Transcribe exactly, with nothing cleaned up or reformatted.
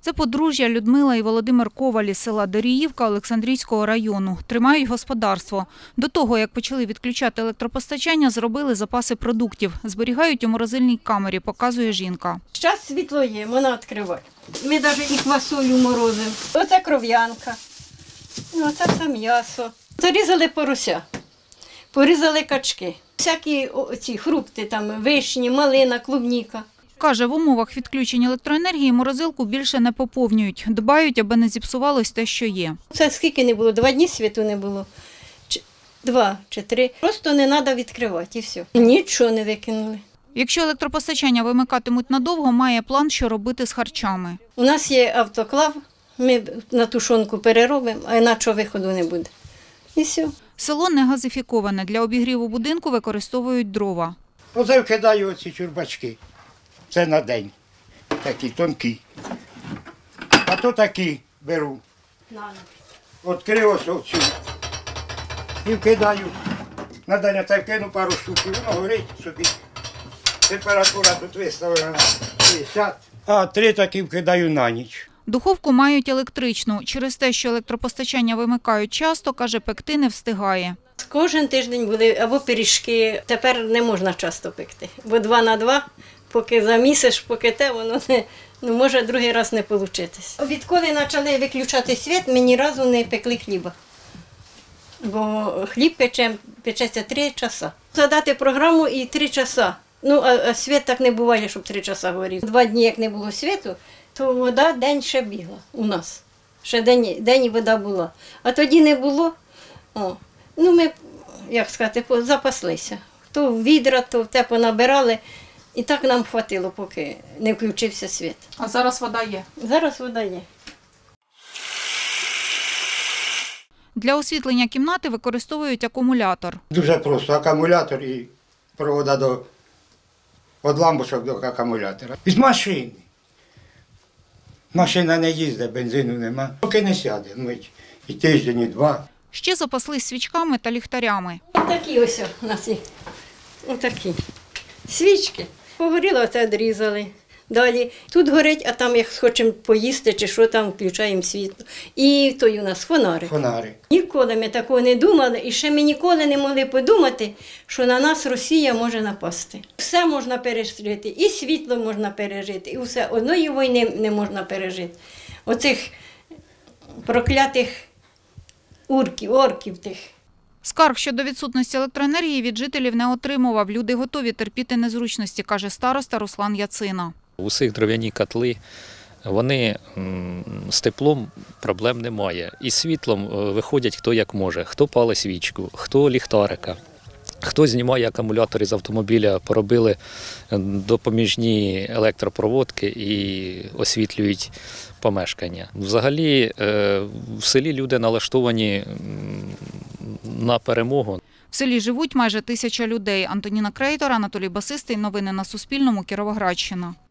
Це подружжя Людмила і Володимир Ковалі з села Доріївка Олександрійського району. Тримають господарство. До того, як почали відключати електропостачання, зробили запаси продуктів. Зберігають у морозильній камері, показує жінка. Зараз світло є, вона відкриває. Ми навіть і квасолю морозимо. Оце кров'янка, оце все м'ясо. Зарізали порося, порізали качки. Всякі ці фрукти, там, вишні, малина, клубніка. Каже, в умовах відключення електроенергії морозилку більше не поповнюють. Дбають, аби не зіпсувалось те, що є. Це скільки не було? Два дні світу не було. Чи, два чи три. Просто не треба відкривати і все. Нічого не викинули. Якщо електропостачання вимикатимуть надовго, має план, що робити з харчами. У нас є автоклав, ми на тушонку переробимо, а іначе виходу не буде. І все. Село не газифіковане. Для обігріву будинку використовують дрова. Оце вкидаю оці чурбачки. Це на день. Такі тонкі. А то такі беру. Відкрив ось оцю. І вкидаю. На день я так кину пару штук, і воно горить собі. Температура тут виставлена на п'ятдесят. А три такі вкидаю на ніч. Духовку мають електричну. Через те, що електропостачання вимикають часто, каже, пекти не встигає. Кожен тиждень були або пиріжки. Тепер не можна часто пекти, бо два на два, поки замісиш, поки те, воно не, ну, може другий раз не вийти. Відколи почали виключати світ, ми ні разу не пекли хліба. Бо хліб пече, печеться три часа. Задати програму і три часа. Ну, а, а світ так не буває, щоб три часа горів. Два дні, як не було світу, то вода день ще бігла у нас. Ще день, день і вода була. А тоді не було. О. Ну, ми, як сказати, запаслися. То в відра, то в те понабирали. І так нам хватило, поки не включився світ. А зараз вода є? Зараз вода є. Для освітлення кімнати використовують акумулятор. Дуже просто. Акумулятор і провода до від лампочок до акумулятора. Із машини. Машина не їздить, бензину нема. Поки не сяде, мить. І тиждень, і два. Ще запаслись свічками та ліхтарями. Отакі ось у нас є. Отакі. Свічки. Погоріло, оце відрізали. Далі тут горить, а там, як хочемо поїсти чи що, там включаємо світло. І той у нас фонарик. Фонари. Ніколи ми такого не думали, і ще ми ніколи не могли подумати, що на нас Росія може напасти. Все можна пережити, і світло можна пережити, і все. Одної війни не можна пережити. Оцих проклятих урків, орків тих. Скарг щодо відсутності електроенергії від жителів не отримував. Люди готові терпіти незручності, каже староста Руслан Яцина. У всіх дров'яні котли, вони з теплом проблем немає. І з світлом виходять хто як може. Хто палить свічку, хто ліхтарика, хто знімає акумулятор з автомобіля, поробили допоміжні електропроводки і освітлюють помешкання. Взагалі в селі люди налаштовані на перемогу. В селі живуть майже тисяча людей. Антоніна Крейтор, Анатолій Басистий. Новини на Суспільному. Кіровоградщина.